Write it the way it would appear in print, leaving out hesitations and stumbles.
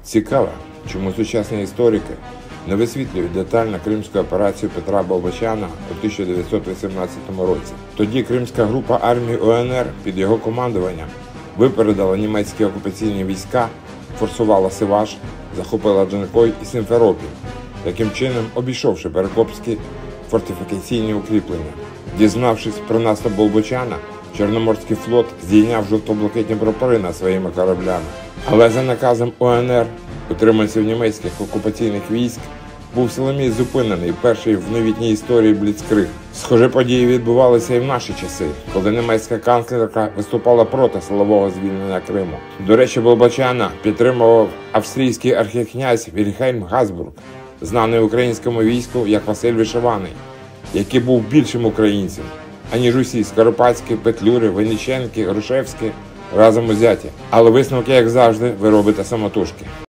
Цікаво, чому сучасні історики не висвітлюють детально кримську операцію Петра Болбочана у 1918 році. Тоді кримська група армії УНР під його командуванням випередила німецькі окупаційні війська, форсувала Сиваш, захопила Джанкой і Сімферополь, таким чином обійшовши перекопські фортифікаційні укріплення. Дізнавшись про наступ Болбочана, Чорноморський флот здійняв жовто-блакитні прапори над своїми кораблями. Але за наказом УНР, утриманців німецьких окупаційних військ, був силоміць зупинений перший в новітній історії бліцкриг. Схожі події відбувалися і в наші часи, коли німецька канцлерка виступала проти силового звільнення Криму. До речі, Болбочана підтримував австрійський архікнязь Вільгельм Габсбург, знаний українському війську як Василь Вишиваний, який був більшим українцем, аніж усі Скоропадські, Петлюри, Винниченки, Грушевські разом узяті. Але висновки, як завжди, ви робите самотужки.